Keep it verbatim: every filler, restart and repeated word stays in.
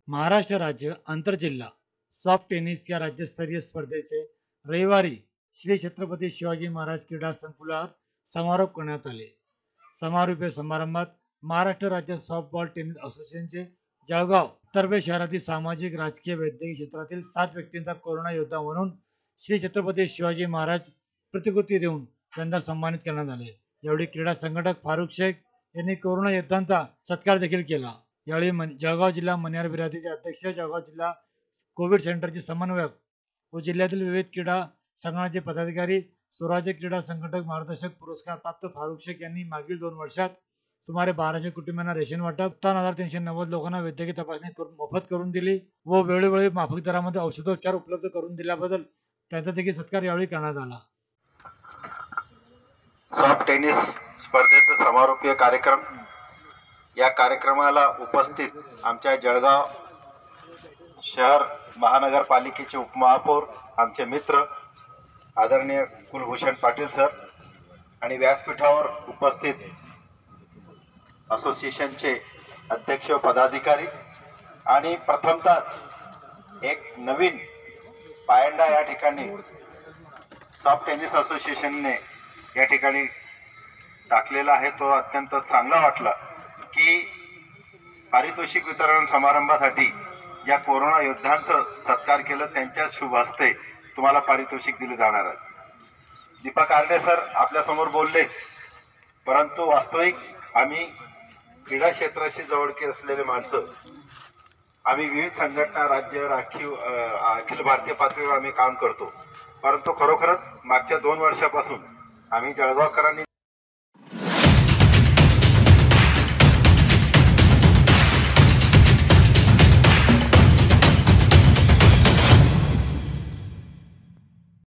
महाराष्ट्र राज्य आंतरजिल्हा soft tennis या राज्यस्तरीय स्पर्धेचे रविवारी श्री छत्रपती शिवाजी महाराज क्रीडा संकुलात समारोप करण्यात आले. समारोपीय समारंभात महाराष्ट्र राज्य सॉफ्टबॉल टेनिस असोसिएशनचे जळगाव तर्फे शहरातील सामाजिक राजकीय वैद्यकीय क्षेत्रातील सात व्यक्तींचा कोरोना योद्धा म्हणून श्री छत्रपती शिवाजी महाराज प्रतिकृती देऊन त्यांना सन्मानित करण्यात आले. यावेळी क्रीडा संघटक फारुख शेख यांनी कोरोना योद्धांचा सत्कार देखील केला. यावेळी जळगाव जिल्हा मनियार बिरादरीचे अध्यक्ष, जळगाव जिल्हा कोविड सेंटरचे समन्वयक व जिल्ह्यातील विविध क्रीडा संघटनाचे पदाधिकारी, स्वराज्य क्रीडा संघटक मार्गदर्शक पुरस्कार प्राप्त फारुख शेख यांनी मागील दोन वर्षात सुमारे बाराशे कुटुंबांना रेशन वाटप, सत्तावन्न हजार तीनशे नव्वद लोकांना वैद्यकीय तपासणी मोफत करून दिली व वेळोवेळी माफक दरामध्ये औषधोपचार उपलब्ध करून दिल्याबद्दल त्यांचा देखील सत्कार यावेळी करण्यात आला. सॉफ्ट टेनिस स्पर्धेचा समारोपीय कार्यक्रम. या कार्यक्रमाला उपस्थित आमच्या जळगाव शहर महानगरपालिकेचे उपमहापौर, आमचे मित्र आदरणीय कुलभूषण पाटील सर आणि व्यासपीठावर उपस्थित असोसिएशनचे अध्यक्ष पदाधिकारी आणि प्रथमतःच एक नवीन पायंडा या ठिकाणी सॉफ्ट टेनिस असोसिएशनने या ठिकाणी टाकलेला आहे. तो अत्यंत चांगला वाटला की पारितोषिक वितरण समारंभासाठी ज्या कोरोना योद्ध्यांचं सत्कार केलं त्यांच्या शुभ हस्ते तुम्हाला पारितोषिक दिले जाणार आहे. दीपा कारणे सर आपल्यासमोर बोललेच, परंतु वास्तविक आम्ही क्रीडा क्षेत्राशी जवळकी असलेले माणसं, आम्ही विविध संघटना, राज्य, राखीव अखिल भारतीय पातळीवर आम्ही काम करतो. परंतु खरोखरच मागच्या दोन वर्षापासून आम्ही जळगावकरांनी